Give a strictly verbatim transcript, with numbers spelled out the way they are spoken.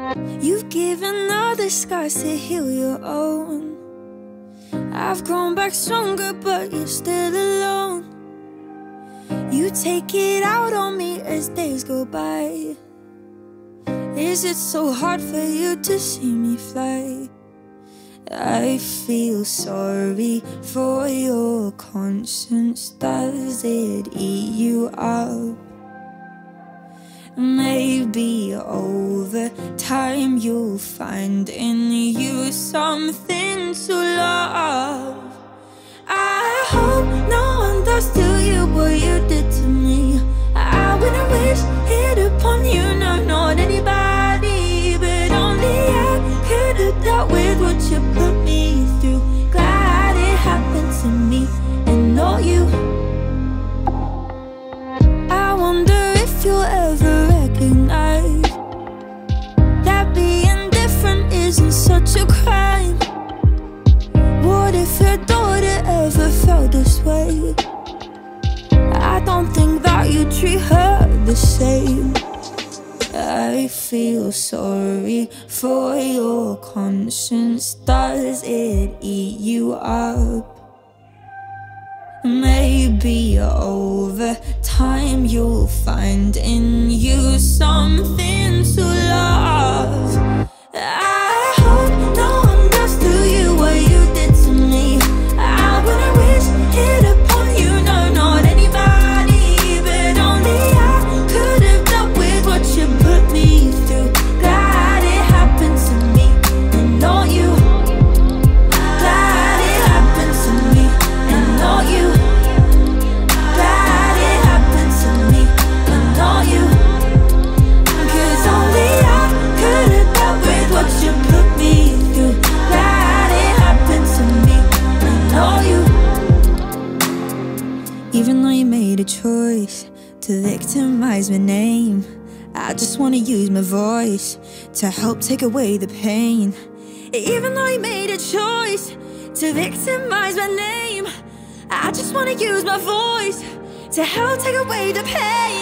You've given all the scars to heal your own. I've grown back stronger, but you're still alone. You take it out on me as days go by. Is it so hard for you to see me fly? I feel sorry for your conscience. Does it eat you up? Maybe over time you'll find in you something to love. I hope no one does to you what you did to me. I wouldn't wish it upon you, no, not anybody, but only I could have dealt with what you put me through. Glad it happened to me and not you. I wonder if you'll ever recognize that being different isn't such a crime. What if your daughter ever felt this way? I don't think that you treat her the same. I feel sorry for your conscience. Does it eat you up? Maybe over time you'll find in you something to love. I hope no one does to you what you did to me. I wouldn't wish it upon you, no, not anybody, but only I could have dealt with what you put me through. Glad it happened to me and not you. Glad it happened to me and not you. Glad it happened to me and not you. Cause only I could have dealt with what you put me through. Glad it happened to me and not you. Even though you made a choice to victimize my name, I just wanna use my voice to help take away the pain. Even though you made a choice to victimize my name, I just wanna use my voice to help take away the pain.